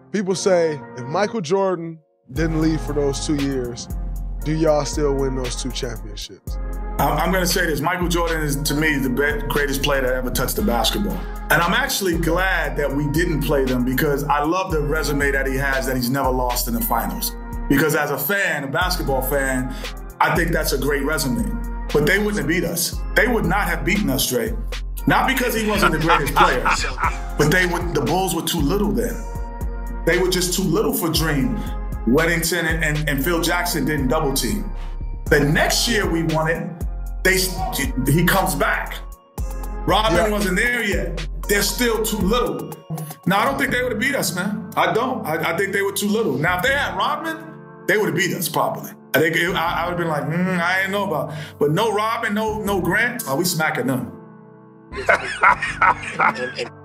People say, if Michael Jordan didn't leave for those 2 years, do y'all still win those 2 championships? I'm going to say this. Michael Jordan is, to me, the greatest player that ever touched the basketball. And I'm actually glad that we didn't play them because I love the resume that he has, that he's never lost in the finals. Because as a fan, a basketball fan, I think that's a great resume. But they wouldn't have beat us. They would not have beaten us, Dre. Not because he wasn't the greatest player, but the Bulls were too little then. They were just too little for Dream. Weddington and Phil Jackson didn't double team. The next year we won it, he comes back. Rodman wasn't there yet. They're still too little. Now, I don't think they would have beat us, man. I don't. I think they were too little. Now, if they had Rodman, they would have beat us probably. I think I would have been like, I ain't know about. But no Rodman, no Grant, we smacking them.